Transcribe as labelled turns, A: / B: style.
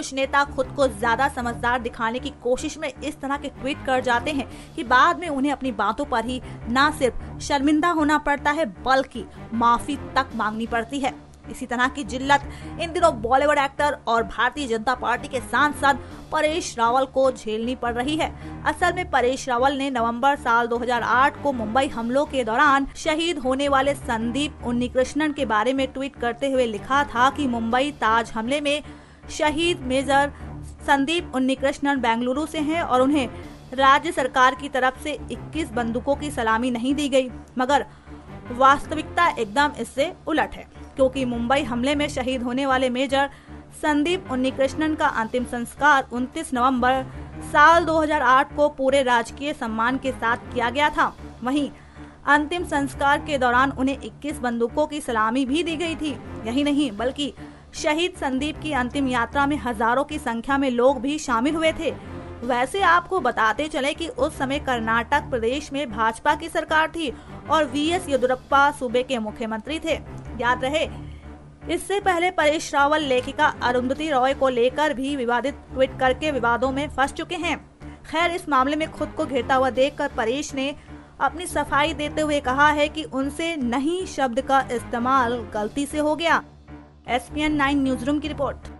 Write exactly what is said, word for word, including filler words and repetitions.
A: कुछ नेता खुद को ज्यादा समझदार दिखाने की कोशिश में इस तरह के ट्वीट कर जाते हैं कि बाद में उन्हें अपनी बातों पर ही न सिर्फ शर्मिंदा होना पड़ता है बल्कि माफी तक मांगनी पड़ती है। इसी तरह की जिल्लत इन दिनों बॉलीवुड एक्टर और भारतीय जनता पार्टी के सांसद परेश रावल को झेलनी पड़ रही है। असल में परेश रावल ने नवंबर साल दो हज़ार आठ को मुंबई हमलों के दौरान शहीद होने वाले संदीप उन्नीकृष्णन के बारे में ट्वीट करते हुए लिखा था कि मुंबई ताज हमले में शहीद मेजर संदीप उन्नीकृष्णन बेंगलुरु से हैं और उन्हें राज्य सरकार की तरफ से इक्कीस बंदूकों की सलामी नहीं दी गई। मगर वास्तविकता एकदम इससे उलट है, क्योंकि मुंबई हमले में शहीद होने वाले मेजर संदीप उन्नीकृष्णन का अंतिम संस्कार उनतीस नवंबर साल दो हज़ार आठ को पूरे राजकीय सम्मान के साथ किया गया था। वहीं अंतिम संस्कार के दौरान उन्हें इक्कीस बंदूकों की सलामी भी दी गई थी। यही नहीं बल्कि शहीद संदीप की अंतिम यात्रा में हजारों की संख्या में लोग भी शामिल हुए थे। वैसे आपको बताते चले कि उस समय कर्नाटक प्रदेश में भाजपा की सरकार थी और वी एस येदियुरप्पा सूबे के मुख्यमंत्री थे। याद रहे, इससे पहले परेश रावल लेखिका अरुंधति रॉय को लेकर भी विवादित ट्वीट करके विवादों में फंस चुके हैं। खैर, इस मामले में खुद को घिरता हुआ देखकर परेश ने अपनी सफाई देते हुए कहा है कि उनसे नहीं शब्द का इस्तेमाल गलती से हो गया। S P N nine news room की रिपोर्ट।